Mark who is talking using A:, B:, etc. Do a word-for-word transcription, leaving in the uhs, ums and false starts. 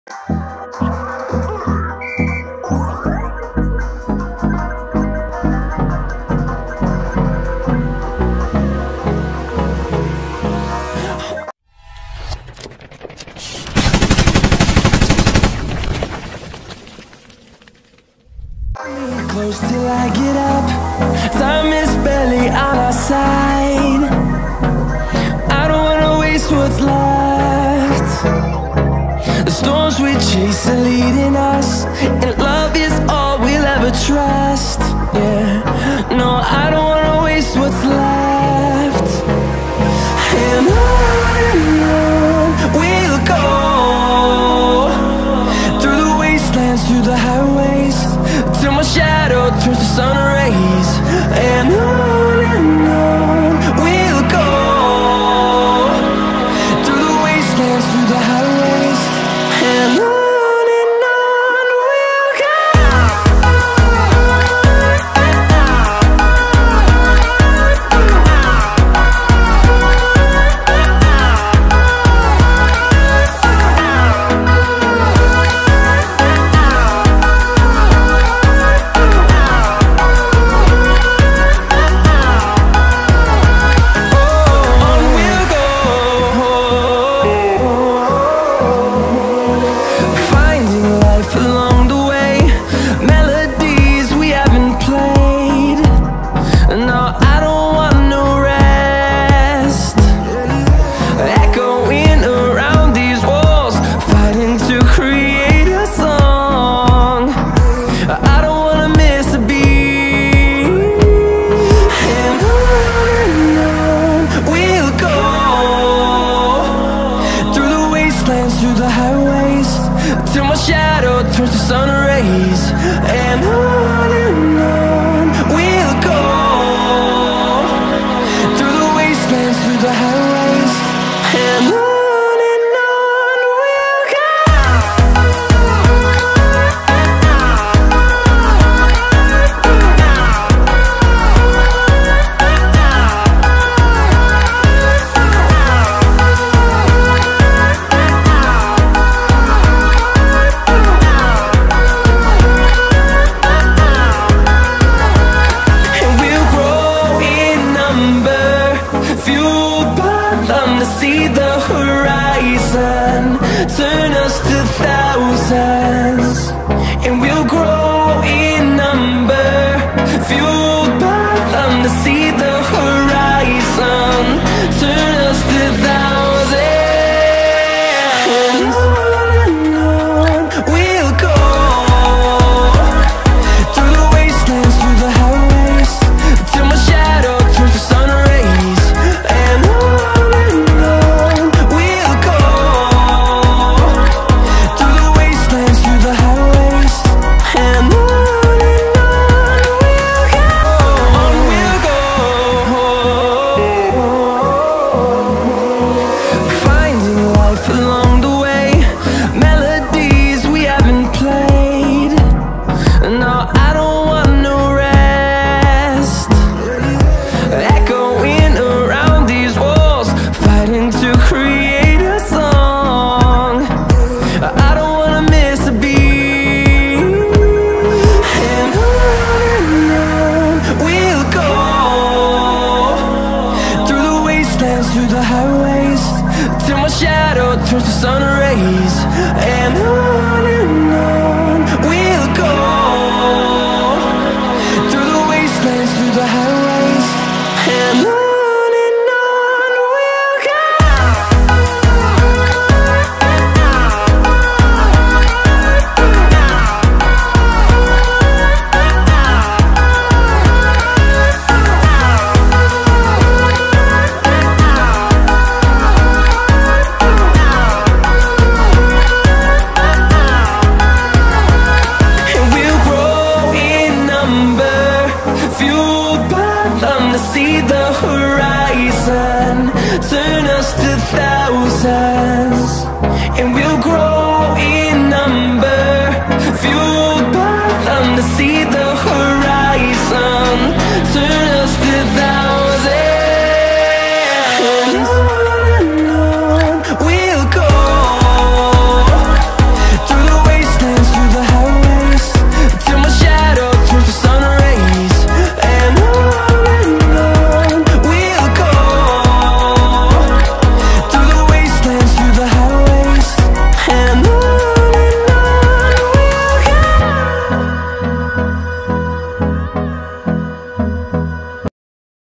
A: Close till I get up, time is barely on our side. I don't wanna waste what's left. The storms we chase are leading us, and love is all we'll ever trust. Yeah, no, I don't wanna waste what's left. And on we'll go, through the wastelands, through the highways, till my shadow turns to sun rays. And on and on we'll go, through the wastelands, through the highways, and on. Through the highways, till my shadow turns to sun rays. And